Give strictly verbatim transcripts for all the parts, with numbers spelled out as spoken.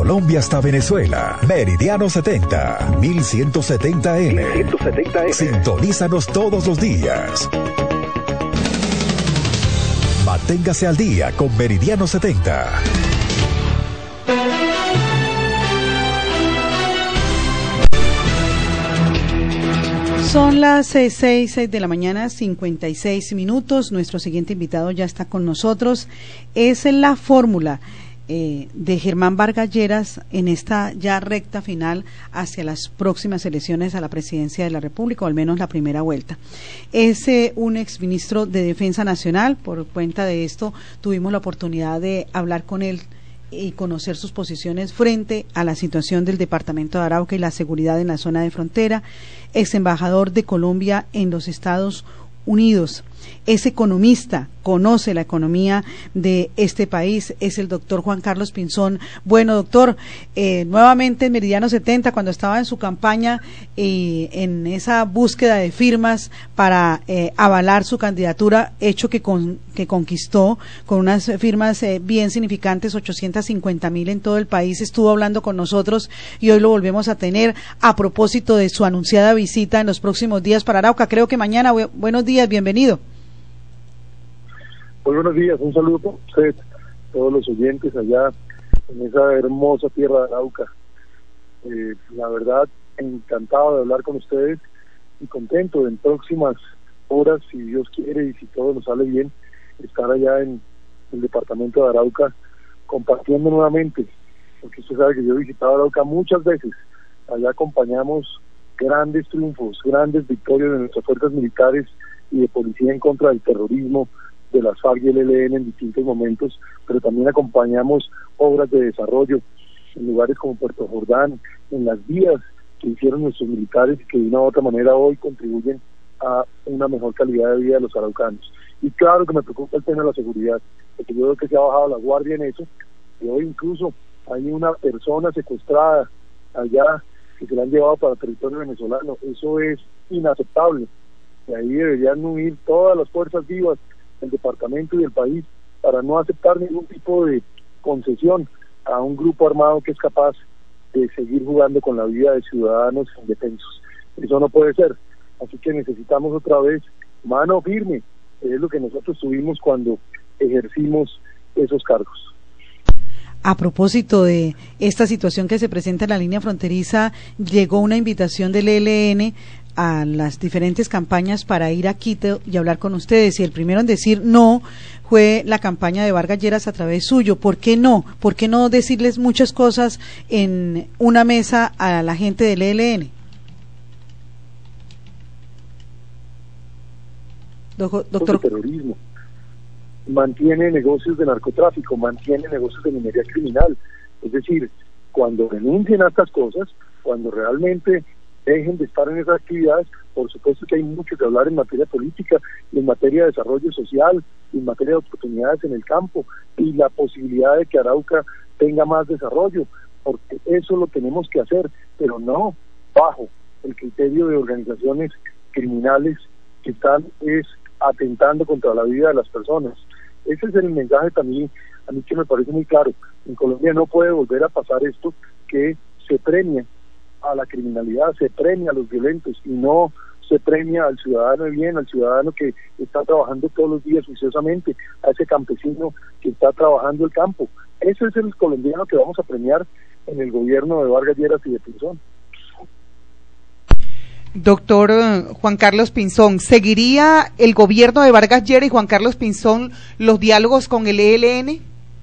Colombia hasta Venezuela. Meridiano setenta, mil ciento setenta eme. mil ciento setenta eme. Sintonízanos todos los días. Manténgase al día con Meridiano setenta. Son las seis, seis, seis de la mañana, cincuenta y seis minutos. Nuestro siguiente invitado ya está con nosotros. Es la fórmula eh, de Germán Vargas Lleras en esta ya recta final hacia las próximas elecciones a la presidencia de la República, o al menos la primera vuelta. Es eh, un exministro de Defensa Nacional. Por cuenta de esto tuvimos la oportunidad de hablar con él y conocer sus posiciones frente a la situación del departamento de Arauca y la seguridad en la zona de frontera. Ex embajador de Colombia en los Estados Unidos. Es economista, conoce la economía de este país, es el doctor Juan Carlos Pinzón. Bueno, doctor, eh, nuevamente en Meridiano setenta, cuando estaba en su campaña y eh, en esa búsqueda de firmas para eh, avalar su candidatura, hecho que, con, que conquistó con unas firmas eh, bien significantes, ochocientos cincuenta mil en todo el país, estuvo hablando con nosotros y hoy lo volvemos a tener a propósito de su anunciada visita en los próximos días para Arauca. Creo que mañana. Bu- buenos días, bienvenido. Muy buenos días, un saludo para usted, todos los oyentes allá en esa hermosa tierra de Arauca. Eh, la verdad, encantado de hablar con ustedes y contento de en próximas horas, si Dios quiere y si todo nos sale bien, estar allá en el departamento de Arauca compartiendo nuevamente, porque usted sabe que yo he visitado Arauca muchas veces. Allá acompañamos grandes triunfos, grandes victorias de nuestras fuerzas militares y de policía en contra del terrorismo, de las FARC y el E L N en distintos momentos, pero también acompañamos obras de desarrollo en lugares como Puerto Jordán, en las vías que hicieron nuestros militares y que de una u otra manera hoy contribuyen a una mejor calidad de vida de los araucanos. Y claro que me preocupa el tema de la seguridad, porque yo veo que se ha bajado la guardia en eso, y hoy incluso hay una persona secuestrada allá que se la han llevado para el territorio venezolano. Eso es inaceptable, y ahí deberían unir todas las fuerzas vivas del departamento y del país para no aceptar ningún tipo de concesión a un grupo armado que es capaz de seguir jugando con la vida de ciudadanos indefensos. Eso no puede ser, así que necesitamos otra vez mano firme, es lo que nosotros tuvimos cuando ejercimos esos cargos. A propósito de esta situación que se presenta en la línea fronteriza, llegó una invitación del E L N a las diferentes campañas para ir a Quito y hablar con ustedes, y el primero en decir no fue la campaña de Vargas Lleras a través suyo. ¿Por qué no? ¿Por qué no decirles muchas cosas en una mesa a la gente del E L N? Doctor. Terrorismo. Mantiene negocios de narcotráfico, mantiene negocios de minería criminal. Es decir, cuando renuncien a estas cosas, cuando realmente dejen de estar en esas actividades, por supuesto que hay mucho que hablar en materia política, y en materia de desarrollo social, y en materia de oportunidades en el campo, y la posibilidad de que Arauca tenga más desarrollo, porque eso lo tenemos que hacer, pero no bajo el criterio de organizaciones criminales que están es atentando contra la vida de las personas. Ese es el mensaje también, a mí que me parece muy claro. En Colombia no puede volver a pasar esto, que se premia a la criminalidad, se premia a los violentos y no se premia al ciudadano de bien, al ciudadano que está trabajando todos los días juiciosamente, a ese campesino que está trabajando el campo. Ese es el colombiano que vamos a premiar en el gobierno de Vargas Lleras y de Pinzón. Doctor Juan Carlos Pinzón, ¿seguiría el gobierno de Vargas Lleras y Juan Carlos Pinzón los diálogos con el E L N?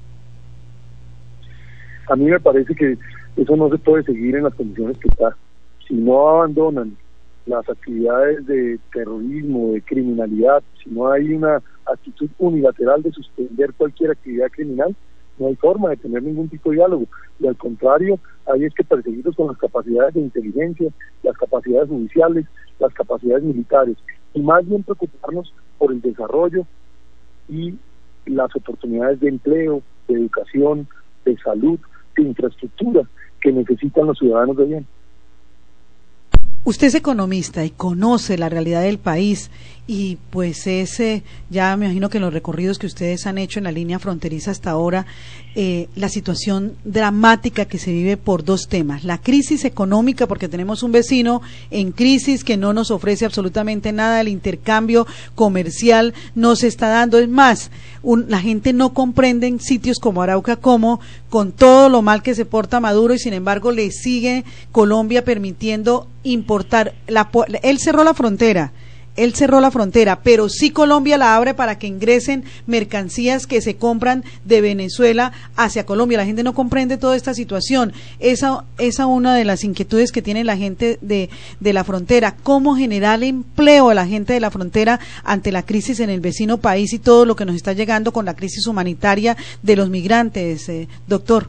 A mí me parece que eso no se puede seguir en las condiciones que está. Si no abandonan las actividades de terrorismo, de criminalidad, si no hay una actitud unilateral de suspender cualquier actividad criminal, no hay forma de tener ningún tipo de diálogo, y al contrario, hay es que perseguirlos con las capacidades de inteligencia, las capacidades judiciales, las capacidades militares, y más bien preocuparnos por el desarrollo y las oportunidades de empleo, de educación, de salud, de infraestructura que necesitan los ciudadanos de bien. Usted es economista y conoce la realidad del país y pues ese, ya me imagino que en los recorridos que ustedes han hecho en la línea fronteriza hasta ahora, eh, la situación dramática que se vive por dos temas, la crisis económica, porque tenemos un vecino en crisis que no nos ofrece absolutamente nada, el intercambio comercial no se está dando, es más, un, la gente no comprende en sitios como Arauca como con todo lo mal que se porta Maduro y sin embargo le sigue Colombia permitiendo importar, la, él cerró la frontera, él cerró la frontera, pero sí Colombia la abre para que ingresen mercancías que se compran de Venezuela hacia Colombia. La gente no comprende toda esta situación. Esa es una de las inquietudes que tiene la gente de, de la frontera. ¿Cómo generar empleo a la gente de la frontera ante la crisis en el vecino país y todo lo que nos está llegando con la crisis humanitaria de los migrantes, eh, doctor?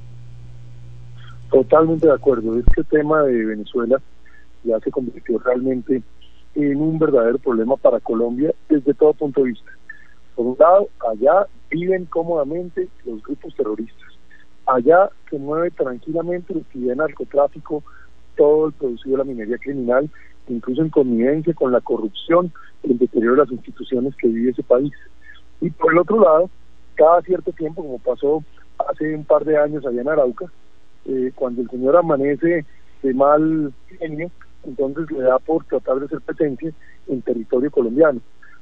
Totalmente de acuerdo. Este tema de Venezuela ya se convirtió realmente en un verdadero problema para Colombia desde todo punto de vista. Por un lado, allá viven cómodamente los grupos terroristas. Allá se mueve tranquilamente la actividad de narcotráfico, todo el producido de la minería criminal, incluso en connivencia con la corrupción y el deterioro de las instituciones que vive ese país. Y por el otro lado, cada cierto tiempo, como pasó hace un par de años allá en Arauca, eh, cuando el señor amanece de mal genio, entonces le da por tratar de hacer presencia en territorio colombiano.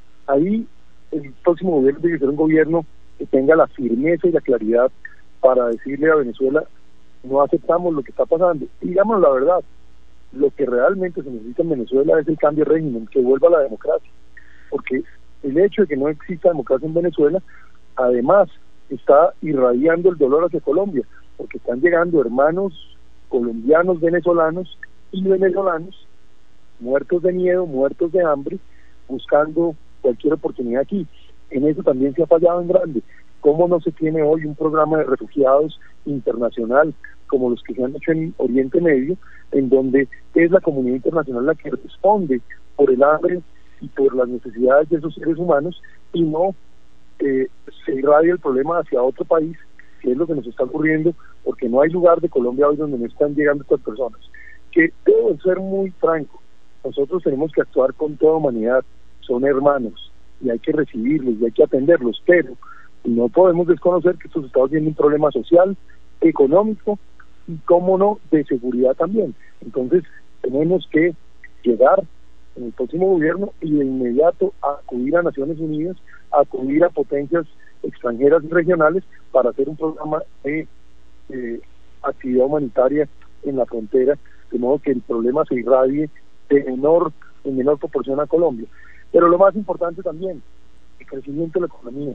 Ahí el próximo gobierno tiene que ser un gobierno que tenga la firmeza y la claridad para decirle a Venezuela, no aceptamos lo que está pasando. Y digamos la verdad, lo que realmente se necesita en Venezuela es el cambio de régimen, que vuelva a la democracia, porque el hecho de que no exista democracia en Venezuela, además está irradiando el dolor hacia Colombia, porque están llegando hermanos colombianos, venezolanos y venezolanos, muertos de miedo, muertos de hambre, buscando cualquier oportunidad aquí. En eso también se ha fallado en grande. ¿Cómo no se tiene hoy un programa de refugiados internacional como los que se han hecho en Oriente Medio, en donde es la comunidad internacional la que responde por el hambre y por las necesidades de esos seres humanos, y no eh, se irradia el problema hacia otro país, que es lo que nos está ocurriendo, porque no hay lugar de Colombia hoy donde no están llegando estas personas? Que debo ser muy franco, nosotros tenemos que actuar con toda humanidad, son hermanos, y hay que recibirlos, y hay que atenderlos, pero no podemos desconocer que esto se está volviendo un problema social, económico, y cómo no, de seguridad también. Entonces, tenemos que llegar en el próximo gobierno y de inmediato acudir a Naciones Unidas, acudir a potencias extranjeras y regionales para hacer un programa de eh, actividad humanitaria en la frontera, de modo que el problema se irradie de menor, en menor proporción a Colombia. Pero lo más importante también, el crecimiento de la economía.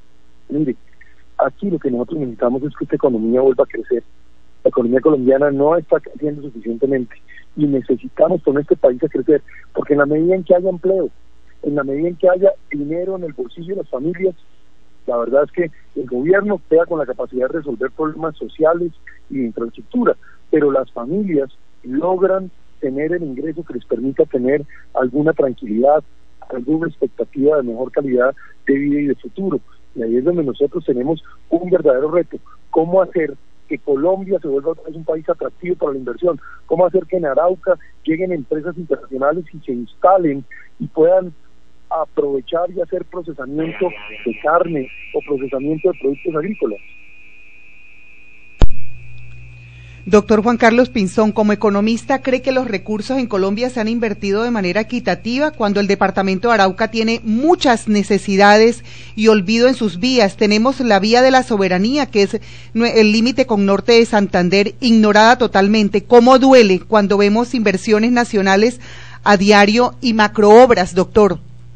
Mire, aquí lo que nosotros necesitamos es que esta economía vuelva a crecer. La economía colombiana no está creciendo suficientemente y necesitamos con este país a crecer, porque en la medida en que haya empleo, en la medida en que haya dinero en el bolsillo de las familias, la verdad es que el gobierno queda con la capacidad de resolver problemas sociales y de infraestructura, pero las familias logran tener el ingreso que les permita tener alguna tranquilidad, alguna expectativa de mejor calidad de vida y de futuro. Y ahí es donde nosotros tenemos un verdadero reto: cómo hacer que Colombia se vuelva otra vez un país atractivo para la inversión, cómo hacer que en Arauca lleguen empresas internacionales y se instalen y puedan aprovechar y hacer procesamiento de carne o procesamiento de productos agrícolas. Doctor Juan Carlos Pinzón, como economista, ¿cree que los recursos en Colombia se han invertido de manera equitativa cuando el departamento de Arauca tiene muchas necesidades y olvido en sus vías? Tenemos la vía de la soberanía, que es el límite con norte de Santander, ignorada totalmente. ¿Cómo duele cuando vemos inversiones nacionales a diario y macroobras, doctor?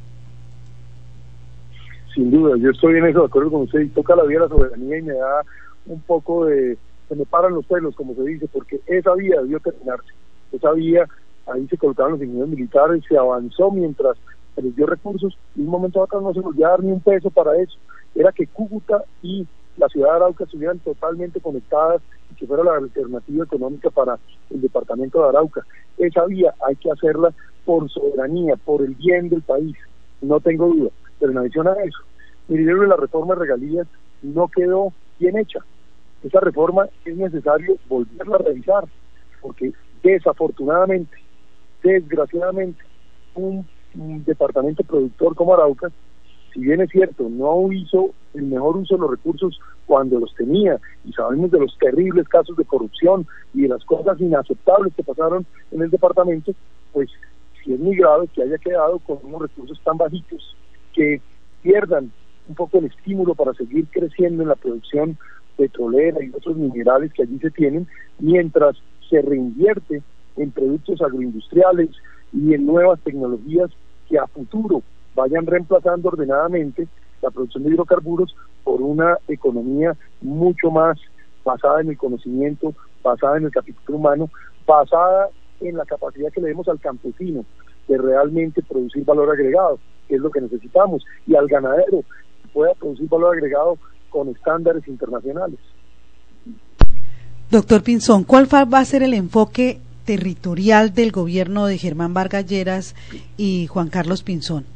Sin duda, yo estoy en eso de acuerdo con usted, y toca la vía de la soberanía y me da un poco de... se me paran los pelos, como se dice, porque esa vía debió terminarse. Esa vía, ahí se colocaron los ingenieros militares, se avanzó mientras se les dio recursos, y un momento a otro no se nos iba a dar ni un peso para eso. Era que Cúcuta y la ciudad de Arauca estuvieran totalmente conectadas y que fuera la alternativa económica para el departamento de Arauca. Esa vía hay que hacerla por soberanía, por el bien del país, no tengo duda. Pero en adición a eso, mire, la reforma de regalías no quedó bien hecha. Esa reforma es necesario volverla a revisar, porque desafortunadamente, desgraciadamente, un un departamento productor como Arauca, si bien es cierto, no hizo el mejor uso de los recursos cuando los tenía, y sabemos de los terribles casos de corrupción y de las cosas inaceptables que pasaron en el departamento, pues sí es muy grave que haya quedado con unos recursos tan bajitos, que pierdan un poco el estímulo para seguir creciendo en la producción petrolera y otros minerales que allí se tienen, mientras se reinvierte en productos agroindustriales y en nuevas tecnologías que a futuro vayan reemplazando ordenadamente la producción de hidrocarburos por una economía mucho más basada en el conocimiento, basada en el capital humano, basada en la capacidad que le demos al campesino de realmente producir valor agregado, que es lo que necesitamos, y al ganadero, que pueda producir valor agregado con estándares internacionales. Doctor Pinzón, ¿cuál va a ser el enfoque territorial del gobierno de Germán Vargas Lleras y Juan Carlos Pinzón?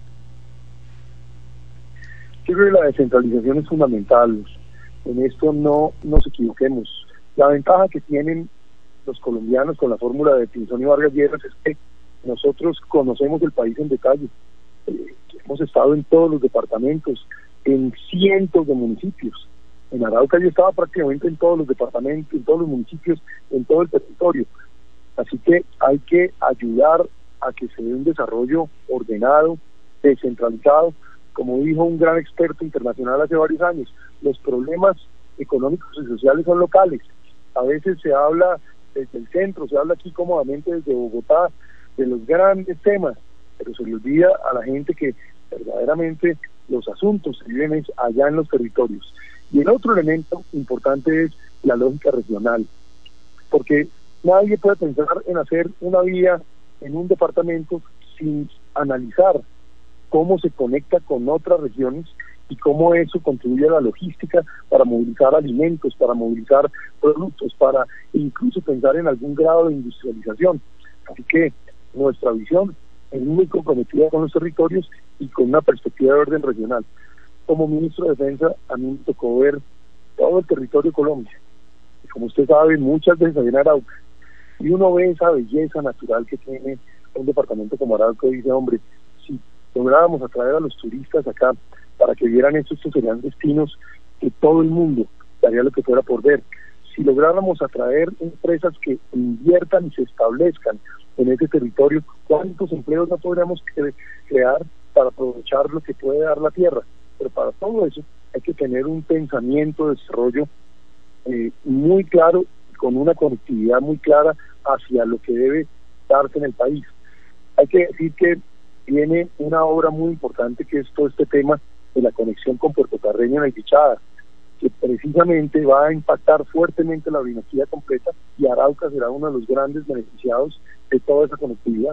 Yo creo que la descentralización es fundamental. En esto no nos equivoquemos. La ventaja que tienen los colombianos con la fórmula de Pinzón y Vargas Lleras es que nosotros conocemos el país en detalle. Eh, hemos estado en todos los departamentos, en cientos de municipios. En Arauca yo estaba prácticamente en todos los departamentos, en todos los municipios, en todo el territorio. Así que hay que ayudar a que se dé un desarrollo ordenado, descentralizado. Como dijo un gran experto internacional hace varios años, los problemas económicos y sociales son locales. A veces se habla desde el centro, se habla aquí cómodamente desde Bogotá, de los grandes temas, pero se le olvida a la gente que verdaderamente los asuntos se viven allá en los territorios. Y el otro elemento importante es la lógica regional, porque nadie puede pensar en hacer una vía en un departamento sin analizar cómo se conecta con otras regiones y cómo eso contribuye a la logística para movilizar alimentos, para movilizar productos, para incluso pensar en algún grado de industrialización. Así que nuestra visión es muy comprometida con los territorios y con una perspectiva de orden regional. Como ministro de Defensa, a mí me tocó ver todo el territorio de Colombia. Y como usted sabe, muchas veces allá en Arauca, y uno ve esa belleza natural que tiene un departamento como Arauca y dice, hombre, si lográbamos atraer a los turistas acá para que vieran esto, estos serían destinos que todo el mundo daría lo que fuera por ver. Si lográramos atraer empresas que inviertan y se establezcan en ese territorio, ¿cuántos empleos no podríamos cre- crear para aprovechar lo que puede dar la tierra? Pero para todo eso hay que tener un pensamiento de desarrollo eh, muy claro, con una conectividad muy clara hacia lo que debe darse en el país. Hay que decir que viene una obra muy importante que es todo este tema de la conexión con Puerto Carreño en el Bichada, que precisamente va a impactar fuertemente la dinastía completa, y Arauca será uno de los grandes beneficiados de toda esa conectividad.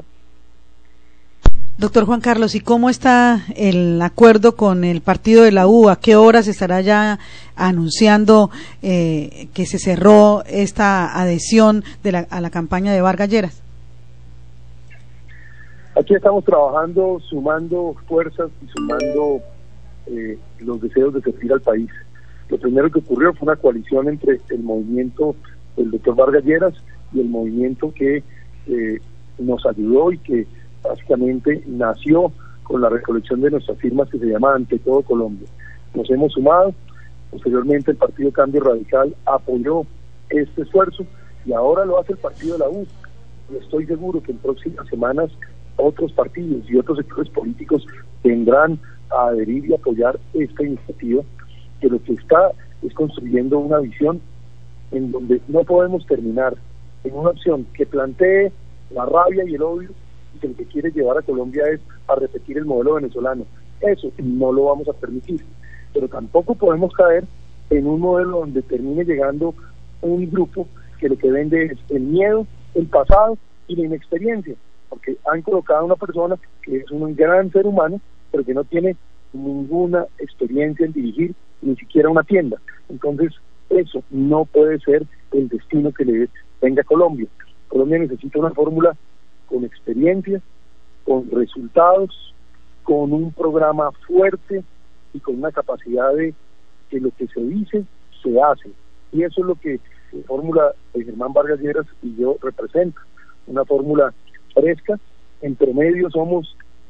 Doctor Juan Carlos, ¿y cómo está el acuerdo con el partido de la U? ¿A qué horas estará ya anunciando eh, que se cerró esta adhesión de la, a la campaña de Vargas Lleras? Aquí estamos trabajando, sumando fuerzas y sumando eh, los deseos de servir al país. Lo primero que ocurrió fue una coalición entre el movimiento del doctor Vargas Lleras y el movimiento que eh, nos ayudó y que básicamente nació con la recolección de nuestras firmas, que se llama Ante Todo Colombia. Nos hemos sumado, posteriormente el Partido Cambio Radical apoyó este esfuerzo y ahora lo hace el partido de la U. Y estoy seguro que en próximas semanas otros partidos y otros sectores políticos tendrán a adherir y apoyar esta iniciativa, que lo que está es construyendo una visión en donde no podemos terminar en una opción que plantee la rabia y el odio, y que lo que quiere llevar a Colombia es a repetir el modelo venezolano. Eso no lo vamos a permitir, pero tampoco podemos caer en un modelo donde termine llegando un grupo que lo que vende es el miedo, el pasado y la inexperiencia, porque han colocado a una persona que es un gran ser humano, pero que no tiene ninguna experiencia en dirigir ni siquiera una tienda. Entonces, eso no puede ser el destino que le venga a Colombia. Colombia necesita una fórmula con experiencia, con resultados, con un programa fuerte y con una capacidad de que lo que se dice, se hace. Y eso es lo que la fórmula de Germán Vargas Lleras y yo represento, una fórmula fresca. En promedio somos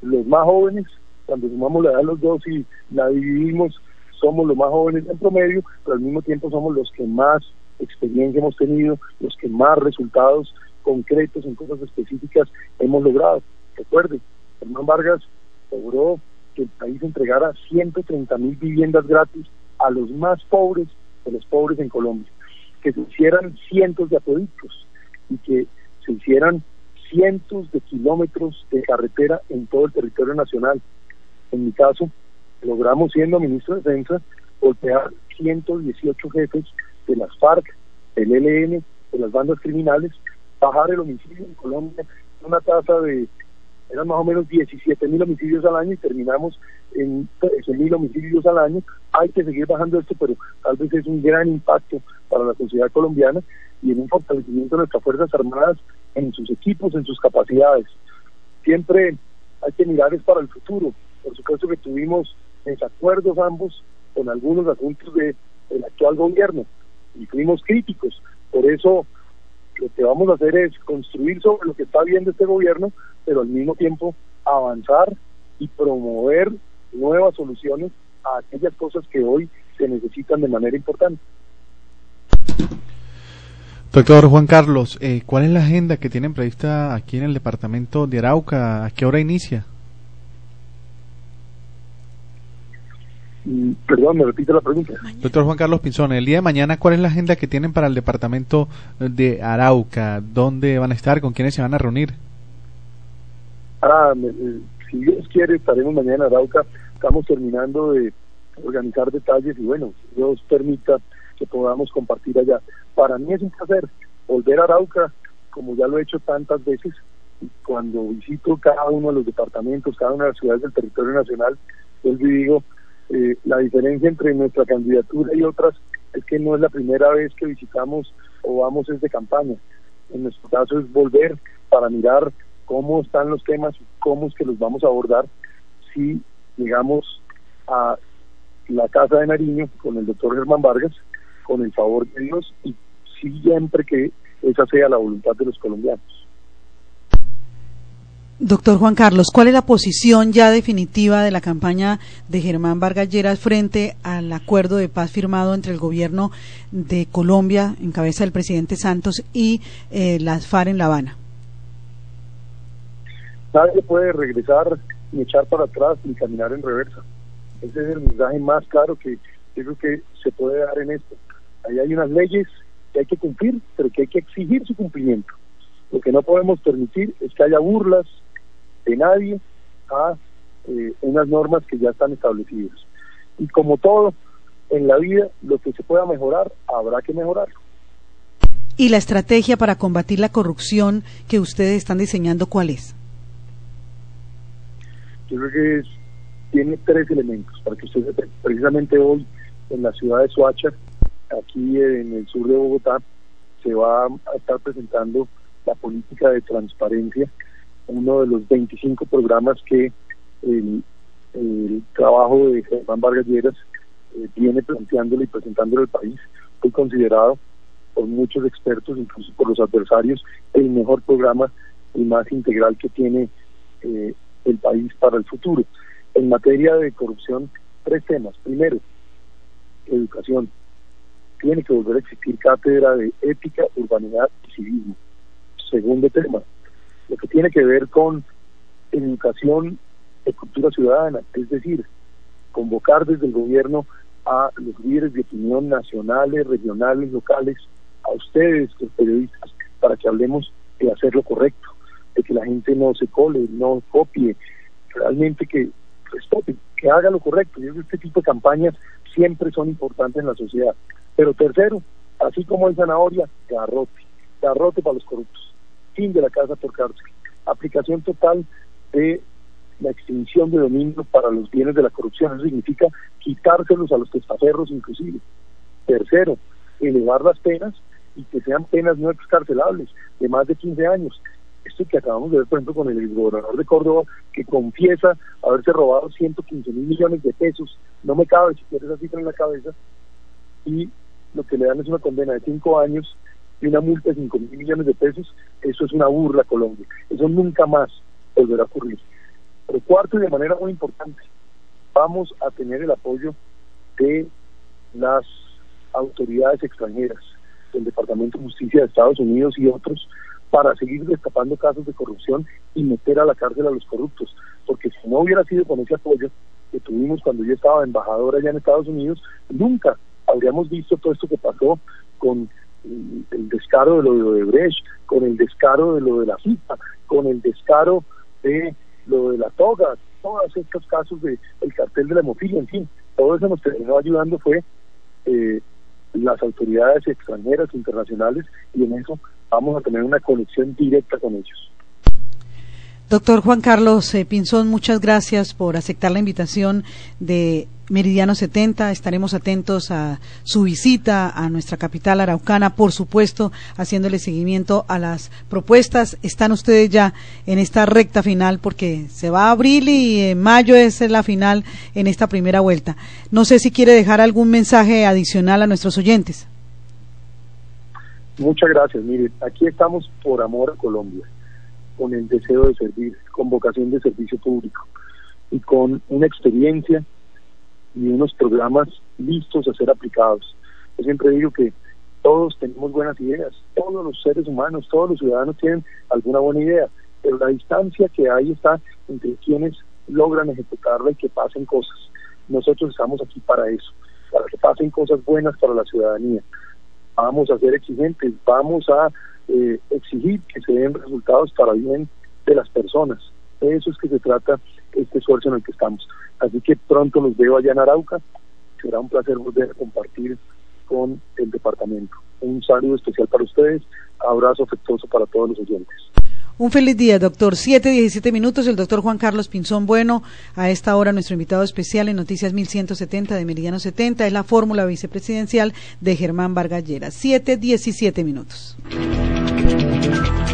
los más jóvenes, cuando sumamos la edad de los dos y la dividimos, somos los más jóvenes en promedio, pero al mismo tiempo somos los que más experiencia hemos tenido, los que más resultados concretos en cosas específicas hemos logrado. Recuerden, Germán Vargas logró que el país entregara ciento treinta mil viviendas gratis a los más pobres de los pobres en Colombia, que se hicieran cientos de acueductos y que se hicieran cientos de kilómetros de carretera en todo el territorio nacional. En mi caso, logramos, siendo ministro de Defensa, golpear ciento dieciocho jefes de las FARC, del E L N, de las bandas criminales, bajar el homicidio en Colombia, una tasa de, eran más o menos diecisiete mil homicidios al año y terminamos en trece mil homicidios al año. Hay que seguir bajando esto, pero tal vez es un gran impacto para la sociedad colombiana y en un fortalecimiento de nuestras Fuerzas Armadas, en sus equipos, en sus capacidades. Siempre hay que mirar es para el futuro. Por supuesto que tuvimos desacuerdos ambos con algunos asuntos de, del actual gobierno y fuimos críticos. Por eso lo que vamos a hacer es construir sobre lo que está viendo este gobierno, pero al mismo tiempo avanzar y promover nuevas soluciones a aquellas cosas que hoy se necesitan de manera importante. Doctor Juan Carlos, eh, ¿cuál es la agenda que tienen prevista aquí en el departamento de Arauca? ¿A qué hora inicia? Perdón, me repite la pregunta. Doctor Juan Carlos Pinzón, el día de mañana, ¿cuál es la agenda que tienen para el departamento de Arauca? ¿Dónde van a estar? ¿Con quiénes se van a reunir? Ah, me, eh, si Dios quiere, estaremos mañana en Arauca. Estamos terminando de organizar detalles y bueno, si Dios permita que podamos compartir allá. Para mí es un placer volver a Arauca, como ya lo he hecho tantas veces, y cuando visito cada uno de los departamentos, cada una de las ciudades del territorio nacional, yo digo, Eh, la diferencia entre nuestra candidatura y otras es que no es la primera vez que visitamos o vamos desde campaña. En nuestro caso es volver para mirar cómo están los temas, cómo es que los vamos a abordar. Si llegamos a la Casa de Nariño con el doctor Germán Vargas, con el favor de Dios, y siempre que esa sea la voluntad de los colombianos. Doctor Juan Carlos, ¿cuál es la posición ya definitiva de la campaña de Germán Vargas Lleras frente al acuerdo de paz firmado entre el gobierno de Colombia, en cabeza del presidente Santos, y eh, las FARC en La Habana? Nadie puede regresar, ni echar para atrás, ni caminar en reversa. Ese es el mensaje más claro que yo creo que se puede dar en esto. Ahí hay unas leyes que hay que cumplir, pero que hay que exigir su cumplimiento. Lo que no podemos permitir es que haya burlas de nadie a eh, unas normas que ya están establecidas. Y como todo en la vida, lo que se pueda mejorar, habrá que mejorarlo. ¿Y la estrategia para combatir la corrupción que ustedes están diseñando, cuál es? Yo creo que es, tiene tres elementos, para que ustedes sepan. Precisamente hoy, en la ciudad de Soacha, aquí en el sur de Bogotá, se va a estar presentando la política de transparencia, uno de los veinticinco programas que el, el trabajo de Germán Vargas Lleras eh, viene planteándole y presentándole al país. Fue considerado por muchos expertos, incluso por los adversarios, el mejor programa y más integral que tiene eh, el país para el futuro. En materia de corrupción, tres temas. Primero, educación. Tiene que volver a existir cátedra de ética, urbanidad y civismo. Segundo tema, lo que tiene que ver con educación de cultura ciudadana, es decir, convocar desde el gobierno a los líderes de opinión nacionales, regionales, locales, a ustedes, los periodistas, para que hablemos de hacer lo correcto, de que la gente no se cole, no copie, realmente que respete, que haga lo correcto. Y este tipo de campañas siempre son importantes en la sociedad. Pero tercero, así como en zanahoria, garrote, garrote para los corruptos. Fin de la casa por cárcel, aplicación total de la extinción de dominio para los bienes de la corrupción. Eso significa quitárselos a los testaferros inclusive. Tercero, elevar las penas y que sean penas no excarcelables de más de quince años. Esto que acabamos de ver, por ejemplo, con el gobernador de Córdoba, que confiesa haberse robado ciento quince mil millones de pesos, no me cabe siquiera esa cifra en la cabeza, y lo que le dan es una condena de cinco años y una multa de cinco mil millones de pesos. Eso es una burla a Colombia. Eso nunca más volverá a ocurrir. Pero cuarto, y de manera muy importante, vamos a tener el apoyo de las autoridades extranjeras, del Departamento de Justicia de Estados Unidos y otros, para seguir destapando casos de corrupción y meter a la cárcel a los corruptos, porque si no hubiera sido con ese apoyo que tuvimos cuando yo estaba embajador allá en Estados Unidos, nunca habríamos visto todo esto que pasó con el descaro de lo de Odebrecht, con el descaro de lo de la FIFA, con el descaro de lo de la toga, todos estos casos de el cartel de la hemofilia, en fin, todo eso nos terminó ayudando fue eh, las autoridades extranjeras, internacionales, y en eso vamos a tener una conexión directa con ellos. Doctor Juan Carlos eh, Pinzón, muchas gracias por aceptar la invitación de Meridiano setenta. Estaremos atentos a su visita a nuestra capital araucana, por supuesto, haciéndole seguimiento a las propuestas. Están ustedes ya en esta recta final, porque se va a abril y en mayo es la final en esta primera vuelta. No sé si quiere dejar algún mensaje adicional a nuestros oyentes. Muchas gracias. Mire, aquí estamos por amor a Colombia, con el deseo de servir, con vocación de servicio público y con una experiencia y unos programas listos a ser aplicados. Yo siempre digo que todos tenemos buenas ideas, todos los seres humanos, todos los ciudadanos tienen alguna buena idea, pero la distancia que hay está entre quienes logran ejecutarla y que pasen cosas. Nosotros estamos aquí para eso, para que pasen cosas buenas para la ciudadanía. Vamos a ser exigentes, vamos a Eh, exigir que se den resultados para bien de las personas. Eso es que se trata este esfuerzo en el que estamos. Así que pronto los veo allá en Arauca. Será un placer volver a compartir con el departamento. Un saludo especial para ustedes, abrazo afectuoso para todos los oyentes. Un feliz día, doctor. siete diecisiete minutos, el doctor Juan Carlos Pinzón Bueno, a esta hora nuestro invitado especial en Noticias mil ciento setenta de Meridiano setenta, es la fórmula vicepresidencial de Germán Vargas Lleras. siete diecisiete minutos.